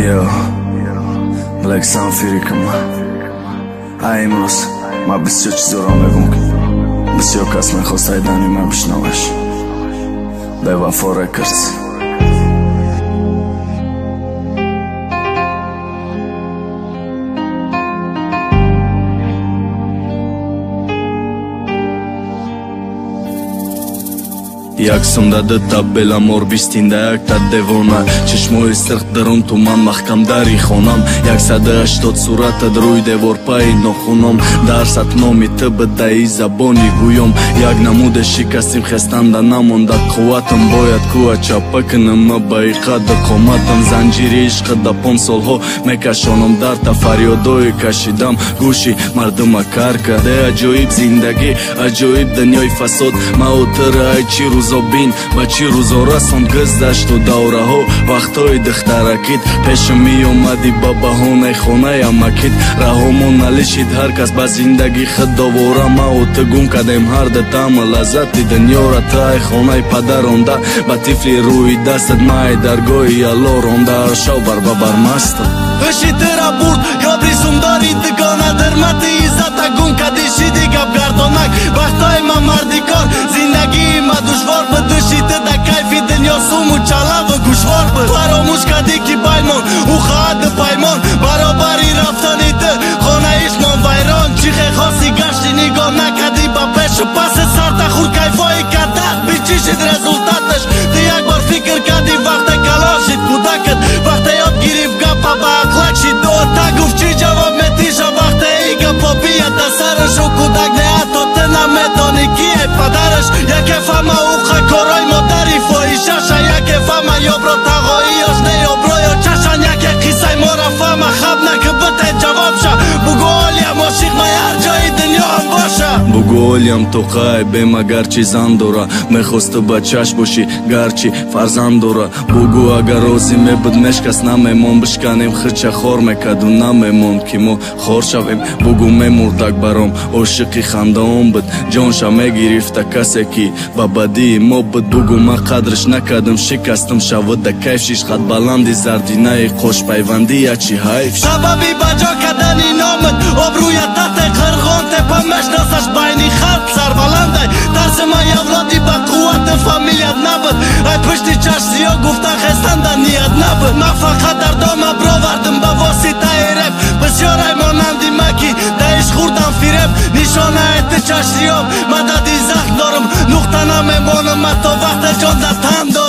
Yo, Black Sun Firikam. Aimros, ma bisyo chizora megunk. Bisyo kasmen khostaydani ma bishnawash. Bevafo Records. Яксом дада табела морбистин да як та девона чешмои сирх дарон туман махкам дари хонам 180 суратад рӯи девор пайи нохунам дарсат номи ты бидаи забони гӯём як намуде шикастим хестанда намонда қувватам бояд кӯа чапа кунам ба иқади қоматам занҷири ишқи да 5 солҳо мекашонам дарта фарёдои кашидам гӯши мардума кар карде аҷоиб зиндагӣ аҷоиб дунёи фасод маотира айчи рӯзобин ба чӣ рӯзо расон гуздашту давраҳо вақтҳои духтаракит пешам меомадӣ ба баҳонаи хонаи амакит раҳомо налишид ҳар кас ба зиндагӣ худовора маоту гум кардем ҳарда таъму лаззати дунёра таи хонаи падар ронда ба тифли рӯи дастат маи даргоҳи алло ронда ҳаршав барбабар маста ӯши тира бурд ёд рисумдори дугона дурмати иззата гум кади шиди гапгардонак вақтҳои ма марди кор зиндагии ма душвор буд ӯши ту да кайфи дунё суму чалаву гӯшвор буд фаромӯш кардӣ ки баймон ӯ хаҳаду паймон баробари рафтани ту хонаишмон вайрон чихе хоси гашти нигоҳ накардӣ ба пешу паси сарта хур кайфои кадак бичӣ шид результаташ ту як бор фикр кардӣ вақте калон шид кӯдакат вақте ёд гирифт гапа ба ақлак шид дота гуфт чӣ ҷавоб метиша вақте и гапо бият да сарашу кӯдак не ҳатто ту наметонӣ кие падараш яке фама уқа корои модари фоҳишаша яке фама ёбро тағои ёшне ёбро ё чашан яке қиссаи мора фама хаб наку бите ҷавобша бугу олиям ошиқма ҳар ҷои дунё ҳам боша бугу олиям тоқаи бем агарчи зан дора мехосту бачаш бошӣ гарчи фарзанд дора бугу агар розӣ мебуд мешкаст намемон бишканем хирча хор мекарду намемонд ки мо хор шавем бугу мемурдак баром ошиқи хандаон буд ҷонша мегирифта касе ки ба бадии мо буд бугу ма қадриш накардам шикастам шавуда кайф шишқат баланди зардинаи қошпайванди ячи ҳайф сабаби баҷо кардани номат обрӯя тате қирғон тепа мешнасаш байни халқ сарбаландай дарси ма авлоди ба қуввати фамилият набуд ай пушти чаш зиё гуфта хестанда ният набуд ма фақат дар дома бровардим ба воситаи реп бисёрай монанди маки да иш хурдам фиреб нишонаи ту чаш зиём ма дади захм дорам нуқта намемонам ма то вақте ҷон да тан